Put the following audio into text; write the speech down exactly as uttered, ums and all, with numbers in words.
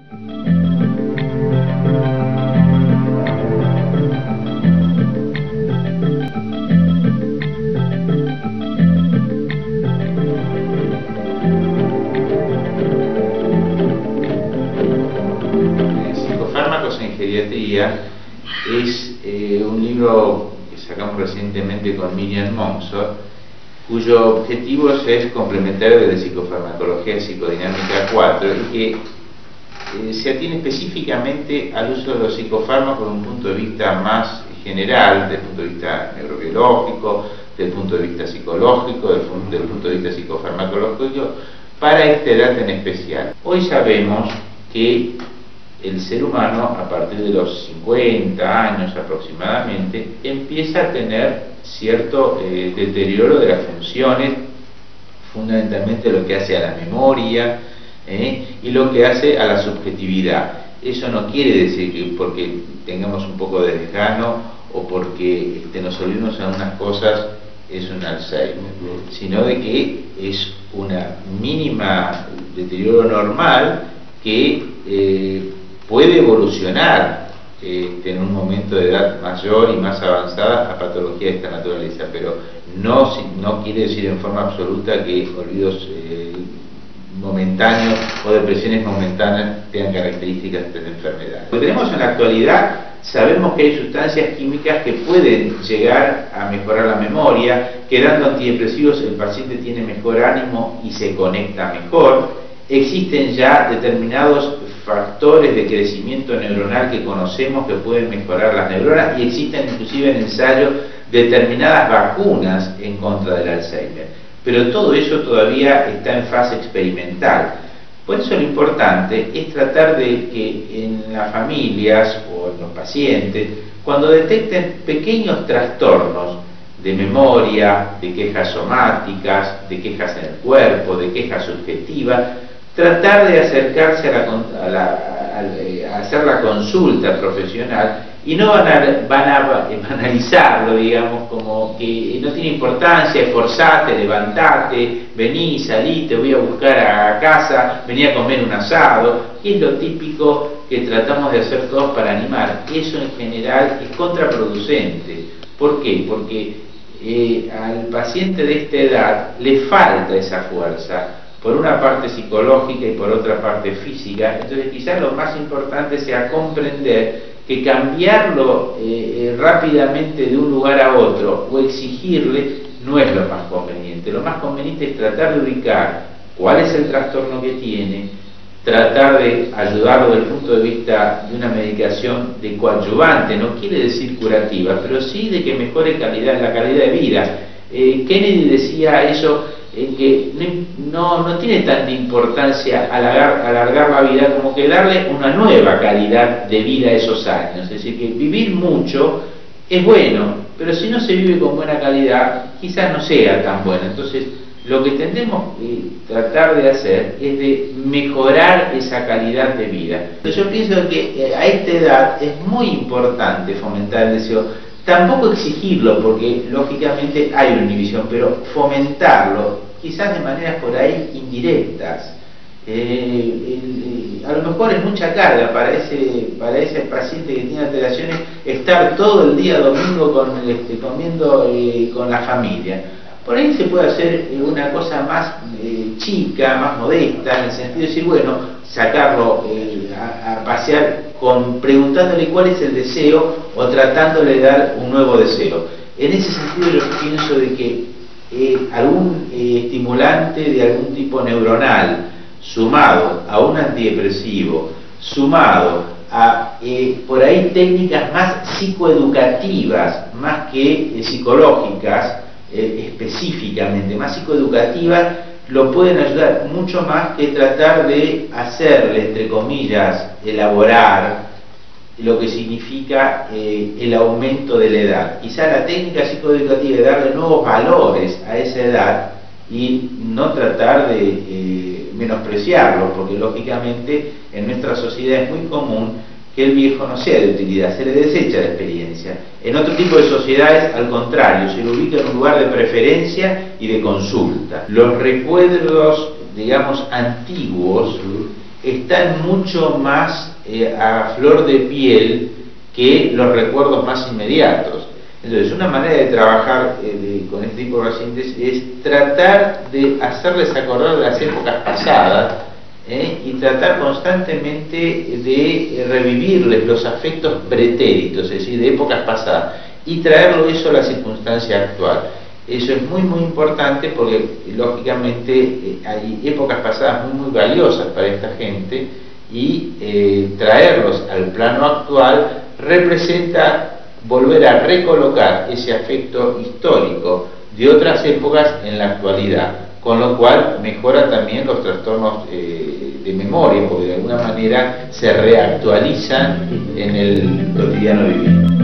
Psicofármacos en geriatría es eh, un libro que sacamos recientemente con Miriam Monzor, cuyo objetivo es complementario de la psicofarmacología psicodinámica cuatro y que eh, se atiene específicamente al uso de los psicofármacos desde un punto de vista más general, desde el punto de vista neurobiológico, desde el punto de vista psicológico, desde el punto de vista psicofarmacológico, para esta edad en especial. Hoy sabemos que el ser humano, a partir de los cincuenta años aproximadamente, empieza a tener cierto eh, deterioro de las funciones, fundamentalmente lo que hace a la memoria eh, y lo que hace a la subjetividad. Eso no quiere decir que porque tengamos un poco de desgano o porque este, nos olvidemos de algunas cosas es un Alzheimer, sino de que es una mínima deterioro normal que eh, puede evolucionar eh, en un momento de edad mayor y más avanzada a patología de esta naturaleza, pero no, no quiere decir en forma absoluta que olvidos eh, momentáneos o depresiones momentáneas tengan características de esta enfermedad. Lo que tenemos en la actualidad, sabemos que hay sustancias químicas que pueden llegar a mejorar la memoria, que dando antidepresivos el paciente tiene mejor ánimo y se conecta mejor. Existen ya determinados factores de crecimiento neuronal que conocemos que pueden mejorar las neuronas y existen inclusive en ensayo determinadas vacunas en contra del Alzheimer. Pero todo eso todavía está en fase experimental. Por eso lo importante es tratar de que en las familias o en los pacientes, cuando detecten pequeños trastornos de memoria, de quejas somáticas, de quejas en el cuerpo, de quejas subjetivas, tratar de acercarse a, la, a, la, a, a hacer la consulta profesional y no van a, van a banalizarlo, digamos, como que no tiene importancia, esforzate, levantate, vení, salí, te voy a buscar a casa, vení a comer un asado, que es lo típico que tratamos de hacer todos para animar. Eso en general es contraproducente. ¿Por qué? Porque eh, al paciente de esta edad le falta esa fuerza, por una parte psicológica y por otra parte física. Entonces quizás lo más importante sea comprender que cambiarlo eh, rápidamente de un lugar a otro o exigirle no es lo más conveniente. Lo más conveniente es tratar de ubicar cuál es el trastorno que tiene, tratar de ayudarlo desde el punto de vista de una medicación de coadyuvante, no quiere decir curativa, pero sí de que mejore calidad, la calidad de vida. Eh, Kennedy decía eso, en que no, no tiene tanta importancia alargar, alargar la vida como que darle una nueva calidad de vida a esos años. Es decir, que vivir mucho es bueno, pero si no se vive con buena calidad, quizás no sea tan bueno. Entonces, lo que tendemos que eh, tratar de hacer es de mejorar esa calidad de vida. Entonces, yo pienso que eh, a esta edad es muy importante fomentar el deseo. Tampoco exigirlo, porque lógicamente hay una inhibición, pero fomentarlo, quizás de maneras por ahí indirectas. Eh, el, a lo mejor es mucha carga para ese, para ese paciente que tiene alteraciones estar todo el día domingo con, este, comiendo eh, con la familia. Por ahí se puede hacer eh, una cosa más eh, chica, más modesta, en el sentido de decir, bueno, sacarlo eh, a, a pasear con preguntándole cuál es el deseo o tratándole de dar un nuevo deseo. En ese sentido yo pienso de que eh, algún eh, estimulante de algún tipo neuronal sumado a un antidepresivo, sumado a eh, por ahí técnicas más psicoeducativas, más que eh, psicológicas, eh, específicamente, más psicoeducativas, lo pueden ayudar mucho más que tratar de hacerle, entre comillas, elaborar lo que significa eh, el aumento de la edad. Quizá la técnica psicoeducativa de darle nuevos valores a esa edad y no tratar de eh, menospreciarlo, porque lógicamente en nuestra sociedad es muy común que el viejo no sea de utilidad, se le desecha la experiencia. En otro tipo de sociedades, al contrario, se lo ubica en un lugar de preferencia y de consulta. Los recuerdos, digamos, antiguos, están mucho más eh, a flor de piel que los recuerdos más inmediatos. Entonces, una manera de trabajar eh, de, con este tipo de pacientes es tratar de hacerles acordar de las épocas pasadas, ¿eh? y tratar constantemente de revivirles los afectos pretéritos, es decir, de épocas pasadas, y traerlo eso a la circunstancia actual. Eso es muy muy importante porque lógicamente eh, hay épocas pasadas muy muy valiosas para esta gente, y eh, traerlos al plano actual representa volver a recolocar ese afecto histórico de otras épocas en la actualidad, con lo cual mejora también los trastornos eh, de memoria, porque de alguna manera se reactualizan en el cotidiano vivir.